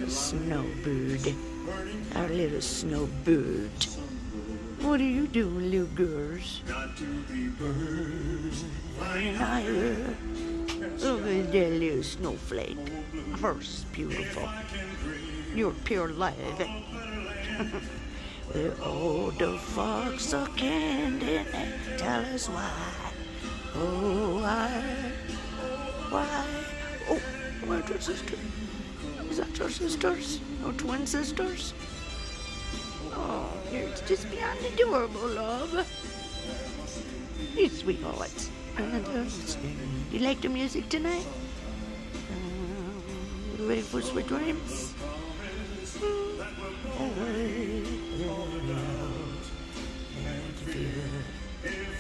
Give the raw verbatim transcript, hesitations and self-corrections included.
little snowbird. Our little snowbird. What are you doing, little girls? And I, uh, look at that little snowflake. Her's beautiful. You're pure life. Oh, the fox a candy, tell us why. Oh, why? Why? Oh, where's your sister? Is that your sisters? No twin sisters? Oh, you're just beyond adorable, love. You sweethearts. And, uh, you like the music tonight? Um, you ready for sweet dreams? Mm.